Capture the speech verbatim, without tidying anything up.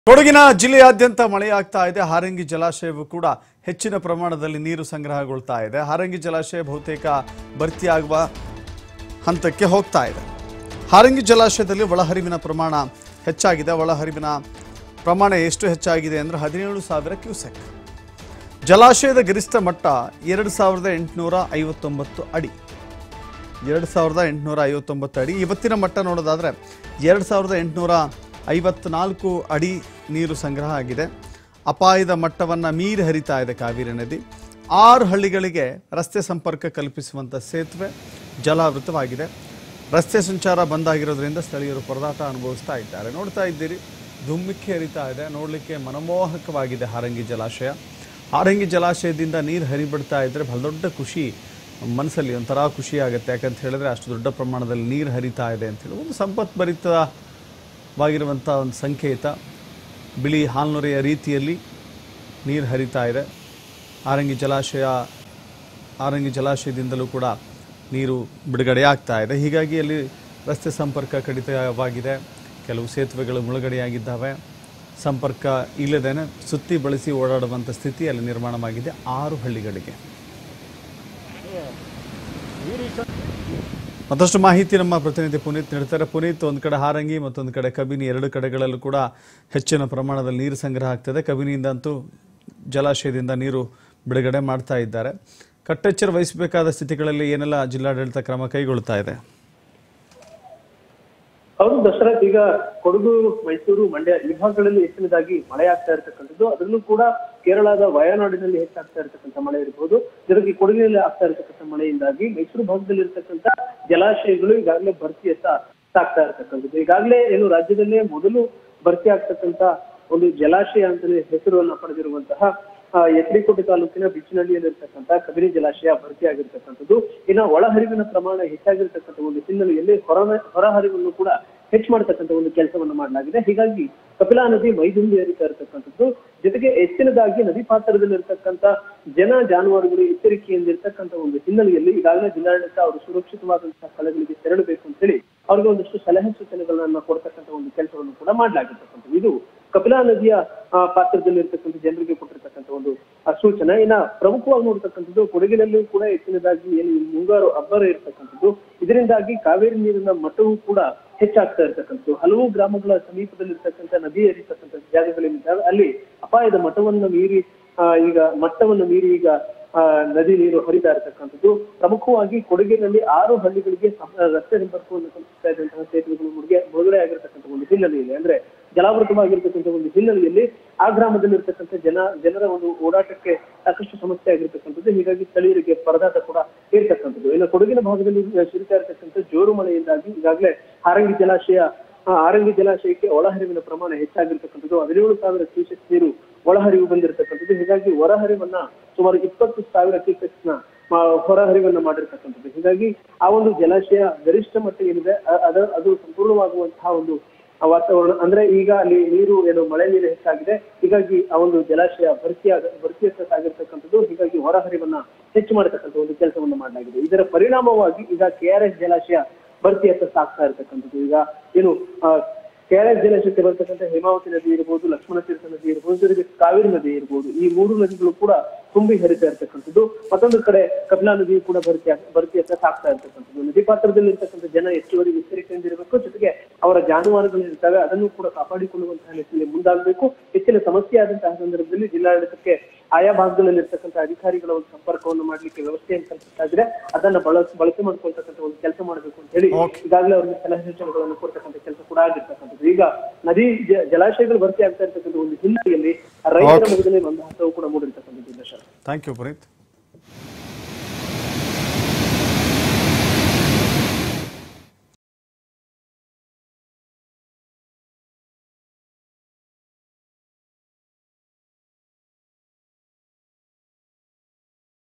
ಕೊಡಗಿನ ಜಿಲ್ಲೆಯಾದ್ಯಂತ ಮಳೆಯಾಗ್ತಾ ಇದೆ. ಹಾರಂಗಿ ಜಲಾಶಯವು ಕೂಡ ಹೆಚ್ಚಿನ ಪ್ರಮಾಣದಲ್ಲಿ ನೀರು ಸಂಗ್ರಹಗೊಳ್ತಾ ಇದೆ. ಹಾರಂಗಿ ಜಲಾಶಯ ಬಹುತೇಕ ಭರ್ತಿಯಾಗುವ ಹಂತಕ್ಕೆ ಹೋಗ್ತಾ ಇದೆ. ಹಾರಂಗಿ ಜಲಾಶಯದಲ್ಲಿ ಒಳಹರಿವಿನ ಪ್ರಮಾಣ ಹೆಚ್ಚಾಗಿದೆ. ಒಳಹರಿವಿನ ಪ್ರಮಾಣ ಎಷ್ಟು ಹೆಚ್ಚಾಗಿದೆ ಅಂದರೆ ಹದಿನೇಳು ಸಾವಿರ ಕ್ಯೂಸೆಕ್. ಜಲಾಶಯದ ಗರಿಷ್ಠ ಮಟ್ಟ ಎರಡು ಸಾವಿರದ ಎಂಟುನೂರ ಐವತ್ತೊಂಬತ್ತು ಅಡಿ ಎರಡು ಸಾವಿರದ ಎಂಟುನೂರ ಐವತ್ತೊಂಬತ್ತು ಅಡಿ ಇವತ್ತಿನ ಮಟ್ಟ ನೋಡೋದಾದರೆ ಎರಡು ಸಾವಿರದ ಎಂಟುನೂರ ಐವತ್ನಾಲ್ಕು ಅಡಿ ನೀರು ಸಂಗ್ರಹ ಆಗಿದೆ. ಅಪಾಯದ ಮಟ್ಟವನ್ನು ಮೀರಿ ಹರಿತಾ ಇದೆ ಕಾವೇರಿ ನದಿ. ಆರು ಹಳ್ಳಿಗಳಿಗೆ ರಸ್ತೆ ಸಂಪರ್ಕ ಕಲ್ಪಿಸುವಂಥ ಸೇತುವೆ ಜಲಾವೃತವಾಗಿದೆ. ರಸ್ತೆ ಸಂಚಾರ ಬಂದಾಗಿರೋದ್ರಿಂದ ಸ್ಥಳೀಯರು ಪರದಾಟ ಅನುಭವಿಸ್ತಾ ಇದ್ದಾರೆ. ನೋಡ್ತಾ ಇದ್ದೀರಿ, ಧುಮ್ಮಿಕ್ಕಿ ಹರಿತಾ ಇದೆ. ನೋಡಲಿಕ್ಕೆ ಮನಮೋಹಕವಾಗಿದೆ ಹಾರಂಗಿ ಜಲಾಶಯ. ಹಾರಂಗಿ ಜಲಾಶಯದಿಂದ ನೀರು ಹರಿಬಿಡ್ತಾ ಇದ್ದರೆ ಬಹಳ ದೊಡ್ಡ ಖುಷಿ ಮನಸ್ಸಲ್ಲಿ ಒಂಥರ ಖುಷಿ ಆಗುತ್ತೆ. ಯಾಕಂತ ಹೇಳಿದ್ರೆ ಅಷ್ಟು ದೊಡ್ಡ ಪ್ರಮಾಣದಲ್ಲಿ ನೀರು ಹರಿತಾ ಇದೆ ಅಂತೇಳಿ ಒಂದು ಸಂಪತ್ಭರಿತವಾಗಿರುವಂಥ ಒಂದು ಸಂಕೇತ. ಬಿಳಿ ಹಾಲ್ನೊರೆಯ ರೀತಿಯಲ್ಲಿ ನೀರು ಹರಿತಾ ಇದೆ. ಹಾರಂಗಿ ಜಲಾಶಯ ಹಾರಂಗಿ ಜಲಾಶಯದಿಂದಲೂ ಕೂಡ ನೀರು ಬಿಡುಗಡೆಯಾಗ್ತಾ ಇದೆ. ಹೀಗಾಗಿ ಅಲ್ಲಿ ರಸ್ತೆ ಸಂಪರ್ಕ ಕಡಿತವಾಗಿದೆ. ಕೆಲವು ಸೇತುವೆಗಳು ಮುಳುಗಡೆಯಾಗಿದ್ದಾವೆ. ಸಂಪರ್ಕ ಇಲ್ಲದೇನೆ ಸುತ್ತಿ ಬಳಸಿ ಓಡಾಡುವಂಥ ಸ್ಥಿತಿ ಅಲ್ಲಿ ನಿರ್ಮಾಣವಾಗಿದೆ ಆರು ಹಳ್ಳಿಗಳಿಗೆ. ಮತ್ತಷ್ಟು ಮಾಹಿತಿ ನಮ್ಮ ಪ್ರತಿನಿಧಿ ಪುನೀತ್ ನೀಡ್ತಾರೆ. ಪುನೀತ್, ಒಂದು ಕಡೆ ಹಾರಂಗಿ ಮತ್ತೊಂದು ಕಡೆ ಕಬಿನಿ, ಎರಡು ಕಡೆಗಳಲ್ಲೂ ಕೂಡ ಹೆಚ್ಚಿನ ಪ್ರಮಾಣದಲ್ಲಿ ನೀರು ಸಂಗ್ರಹ ಆಗ್ತದೆ. ಕಬಿನಿಯಿಂದಂತೂ ಜಲಾಶಯದಿಂದ ನೀರು ಬಿಡುಗಡೆ ಮಾಡ್ತಾ ಇದ್ದಾರೆ. ಕಟ್ಟೆಚ್ಚರ ವಹಿಸಬೇಕಾದ ಸ್ಥಿತಿಗಳಲ್ಲಿ ಏನೆಲ್ಲ ಜಿಲ್ಲಾಡಳಿತ ಕ್ರಮ ಕೈಗೊಳ್ತಾ ಇದೆ? ಹೌದು ದಶರಥ್, ಈಗ ಕೊಡಗು, ಮೈಸೂರು, ಮಂಡ್ಯ ಈ ಭಾಗಗಳಲ್ಲಿ ಹೆಚ್ಚಿನದಾಗಿ ಮಳೆ ಆಗ್ತಾ ಇರತಕ್ಕಂಥದ್ದು. ಅದರಲ್ಲೂ ಕೂಡ ಕೇರಳದ ವಯನಾಡಿನಲ್ಲಿ ಹೆಚ್ಚಾಗ್ತಾ ಇರತಕ್ಕಂಥ ಮಳೆ ಇರಬಹುದು. ಜೊತೆಗೆ ಕೊಡಗಿನಲ್ಲಿ ಆಗ್ತಾ ಇರತಕ್ಕಂಥ ಮಳೆಯಿಂದಾಗಿ ಮೈಸೂರು ಭಾಗದಲ್ಲಿ ಇರತಕ್ಕಂಥ ಜಲಾಶಯಗಳು ಈಗಾಗಲೇ ಭರ್ತಿಯತ್ತ ಸಾಕ್ತಾ ಇರತಕ್ಕಂಥದ್ದು. ಈಗಾಗಲೇ ಏನು ರಾಜ್ಯದಲ್ಲೇ ಮೊದಲು ಭರ್ತಿ ಆಗ್ತಕ್ಕಂಥ ಒಂದು ಜಲಾಶಯ ಅಂತಲೇ ಹೆಸರನ್ನ ಪಡೆದಿರುವಂತಹ ಎಚಡಿಕೋಟೆ ತಾಲೂಕಿನ ಬಿಚ್ಚನಹಳ್ಳಿಯಲ್ಲಿರ್ತಕ್ಕಂಥ ಕಬಿನಿ ಜಲಾಶಯ ಭರ್ತಿಯಾಗಿರ್ತಕ್ಕಂಥದ್ದು. ಇನ್ನು ಒಳಹರಿವಿನ ಪ್ರಮಾಣ ಹೆಚ್ಚಾಗಿರ್ತಕ್ಕಂಥ ಒಂದು ಹಿನ್ನೆಲೆಯಲ್ಲಿ ಹೊರ ಹೊರಹರಿವನ್ನು ಕೂಡ ಹೆಚ್ಚು ಮಾಡತಕ್ಕಂಥ ಒಂದು ಕೆಲಸವನ್ನು ಮಾಡಲಾಗಿದೆ. ಹೀಗಾಗಿ ಕಪಿಲಾ ನದಿ ಮೈದುಂಬಿ ಹರಿತಾ ಇರತಕ್ಕಂಥದ್ದು. ಜೊತೆಗೆ ಹೆಚ್ಚಿನದಾಗಿ ನದಿ ಪಾತ್ರದಲ್ಲಿರ್ತಕ್ಕಂಥ ಜನ ಜಾನುವಾರುಗಳು ಎಚ್ಚರಿಕೆಯಿಂದ ಇರ್ತಕ್ಕಂಥ ಒಂದು ಹಿನ್ನೆಲೆಯಲ್ಲಿ ಈಗಾಗಲೇ ಜಿಲ್ಲಾಡಳಿತ ಅವರು ಸುರಕ್ಷಿತವಾದಂತಹ ಸ್ಥಳಗಳಿಗೆ ತೆರಳಬೇಕು ಅಂತ ಹೇಳಿ ಅವ್ರಿಗೆ ಒಂದಷ್ಟು ಸಲಹೆ ಸೂಚನೆಗಳನ್ನ ಕೊಡ್ತಕ್ಕಂಥ ಒಂದು ಕೆಲಸವನ್ನು ಕೂಡ ಮಾಡಲಾಗಿರ್ತಕ್ಕಂಥದ್ದು. ಇದು ಕಪಿಲಾ ನದಿಯ ಪಾತ್ರದಲ್ಲಿರ್ತಕ್ಕಂಥ ಜನರಿಗೆ ಕೊಟ್ಟಿರ್ತಕ್ಕಂಥ ಒಂದು ಸೂಚನೆ. ಇನ್ನ ಪ್ರಮುಖವಾಗಿ ನೋಡ್ತಕ್ಕಂಥದ್ದು ಕೊಡಗಿನಲ್ಲೂ ಕೂಡ ಹೆಚ್ಚಿನದಾಗಿ ಏನು ಮುಂಗಾರು ಅಬ್ಬರ ಇರ್ತಕ್ಕಂಥದ್ದು. ಇದರಿಂದಾಗಿ ಕಾವೇರಿ ನೀರಿನ ಮಟ್ಟವೂ ಕೂಡ ಹೆಚ್ಚಾಗ್ತಾ ಇರ್ತಕ್ಕಂಥದ್ದು. ಹಲವು ಗ್ರಾಮಗಳ ಸಮೀಪದಲ್ಲಿರ್ತಕ್ಕಂಥ ನದಿ ಹರಿತಕ್ಕಂಥ ಜಾಗಗಳೇನಿದ್ದಾವೆ ಅಲ್ಲಿ ಅಪಾಯದ ಮಟ್ಟವನ್ನು ಮೀರಿ ಈಗ ಮಟ್ಟವನ್ನು ಮೀರಿ ಈಗ ಆ ನದಿ ನೀರು ಹರಿತಾ ಇರತಕ್ಕಂಥದ್ದು. ಪ್ರಮುಖವಾಗಿ ಕೊಡಗಿನಲ್ಲಿ ಆರು ಹಳ್ಳಿಗಳಿಗೆ ರಸ್ತೆ ಸಂಪರ್ಕವನ್ನು ಕಲ್ಪಿಸ್ತಾ ಇದ್ದಂತಹ ಸೇತುವೆಗಳು ಮುಳುಗೆ ಮುಳುಗಡೆ ಆಗಿರ್ತಕ್ಕಂಥ ಒಂದು ಹಿನ್ನೆಲೆಯಲ್ಲಿ ಅಂದ್ರೆ ಜಲಾವೃತವಾಗಿರ್ತಕ್ಕಂಥ ಒಂದು ಹಿನ್ನೆಲೆಯಲ್ಲಿ ಆ ಗ್ರಾಮದಲ್ಲಿರ್ತಕ್ಕಂಥ ಜನ ಜನರ ಒಂದು ಓಡಾಟಕ್ಕೆ ಸಾಕಷ್ಟು ಸಮಸ್ಯೆ ಆಗಿರ್ತಕ್ಕಂಥದ್ದು. ಹೀಗಾಗಿ ಸ್ಥಳೀಯರಿಗೆ ಪರದಾಟ ಕೂಡ ಇರ್ತಕ್ಕಂಥದ್ದು. ಇನ್ನು ಕೊಡಗಿನ ಭಾಗದಲ್ಲಿ ಸುರಿತಾ ಇರತಕ್ಕಂಥ ಜೋರು ಮಳೆಯಿಂದಾಗಿ ಈಗಾಗಲೇ ಹಾರಂಗಿ ಜಲಾಶಯ ಹಾರಂಗಿ ಜಲಾಶಯಕ್ಕೆ ಒಳಹರಿವಿನ ಪ್ರಮಾಣ ಹೆಚ್ಚಾಗಿರ್ತಕ್ಕಂಥದ್ದು. ಹದಿನೇಳು ಸಾವಿರ ಕ್ಯೂಸೆಕ್ ನೀರು ಒಳಹರಿವು ಬಂದಿರತಕ್ಕಂಥದ್ದು. ಹೀಗಾಗಿ ಹೊರಹರಿವನ್ನ ಸುಮಾರು ಇಪ್ಪತ್ತು ಸಾವಿರ ಕ್ಯೂಸೆಕ್ಸ್ ನ ಹೊರಹರಿವನ್ನ ಮಾಡಿರ್ತಕ್ಕಂಥದ್ದು. ಹೀಗಾಗಿ ಆ ಒಂದು ಜಲಾಶಯ ಗರಿಷ್ಠ ಮಟ್ಟ ಏನಿದೆ ಅದ ಅದು ಸಂಪೂರ್ಣವಾಗುವಂತಹ ಒಂದು ವಾತಾವರಣ ಅಂದ್ರೆ ಈಗ ಅಲ್ಲಿ ನೀರು ಏನು ಮಳೆ ನೀರು ಹೆಚ್ಚಾಗಿದೆ. ಹೀಗಾಗಿ ಆ ಒಂದು ಜಲಾಶಯ ಭರ್ತಿಯಾಗ ಭರ್ತಿಯತ್ತ ಸಾಗಿರ್ತಕ್ಕಂಥದ್ದು. ಹೀಗಾಗಿ ಹೊರಹರಿವನ್ನ ಹೆಚ್ಚು ಮಾಡತಕ್ಕಂಥ ಒಂದು ಕೆಲಸವನ್ನು ಮಾಡಲಾಗಿದೆ. ಇದರ ಪರಿಣಾಮವಾಗಿ ಈಗ ಕೆ ಆರ್ ಎಸ್ ಜಲಾಶಯ ಭರ್ತಿಯತ್ತ ಸಾಗ್ತಾ ಇರತಕ್ಕಂಥದ್ದು. ಈಗ ಏನು ಕೆ ಆರ್ ಎಸ್ ಜಲಾಶಯಕ್ಕೆ ಬರ್ತಕ್ಕಂಥ ಹೇಮಾವತಿ ನದಿ ಇರ್ಬೋದು, ಲಕ್ಷ್ಮಣ ತೀರ್ಥ ನದಿ ಇರ್ಬೋದು, ಜೊತೆಗೆ ಕಾವೇರಿ ನದಿ ಇರ್ಬೋದು, ಈ ಮೂರು ನದಿಗಳು ಕೂಡ ತುಂಬಿ ಹರಿತಾ ಇರ್ತಕ್ಕಂಥದ್ದು. ಮತ್ತೊಂದು ಕಡೆ ಕಪಿಲಾ ನದಿ ಕೂಡ ಭರ್ತಿ ಭರ್ತಿಯತ್ತ ಸಾಗ್ತಾ ಇರ್ತಕ್ಕಂಥದ್ದು. ನದಿ ಪಾತ್ರದಲ್ಲಿ ಇರ್ತಕ್ಕಂಥ ಜನ ಹೆಚ್ಚುವರಿ ಎಚ್ಚರಿಕೆಯಿಂದ ಇರಬೇಕು. ಜೊತೆಗೆ ಅವರ ಜಾನುವಾರುಗಳು ಇರ್ತವೆ ಅದನ್ನು ಕೂಡ ಕಾಪಾಡಿಕೊಳ್ಳುವಂತಹ ನಿಟ್ಟಿನಲ್ಲಿ ಮುಂದಾಗಬೇಕು. ಹೆಚ್ಚಿನ ಸಮಸ್ಯೆ ಆದಂತಹ ಸಂದರ್ಭದಲ್ಲಿ ಜಿಲ್ಲಾಡಳಿತಕ್ಕೆ ಆಯಾ ಭಾಗಗಳಲ್ಲಿ ಇರ್ತಕ್ಕಂಥ ಅಧಿಕಾರಿಗಳ ಒಂದು ಸಂಪರ್ಕವನ್ನು ಮಾಡ್ಲಿಕ್ಕೆ ವ್ಯವಸ್ಥೆಯನ್ನು ಕಲ್ಪಿಸ್ತಾ ಇದ್ರೆ ಅದನ್ನ ಬಳ ಬಳಕೆ ಮಾಡ್ಕೊಳ್ತಕ್ಕಂಥ ಒಂದು ಕೆಲಸ ಮಾಡಬೇಕು ಅಂತ ಹೇಳಿ ಈಗಾಗಲೇ ಅವ್ರಿಗೆ ಸಲಹೆ ಸೂಚನೆಗಳನ್ನು ಕೊಡ್ತಕ್ಕಂಥ ಕೆಲಸ ಕೂಡ ಆಗಿರ್ತಕ್ಕಂಥದ್ದು. ಈಗ ನದಿ ಜಲಾಶಯಗಳು ಭರ್ತಿ ಆಗ್ತಾ ಇರ್ತಕ್ಕಂಥ ಒಂದು ಹಿನ್ನೆಲೆಯಲ್ಲಿ ರೈತರ ಮುಖದಲ್ಲಿ ಒಂದು ಹಂತವು ಕೂಡ ಮೂಡಿರ್ತಕ್ಕಂಥದ್ದು. Thank you Puneeth.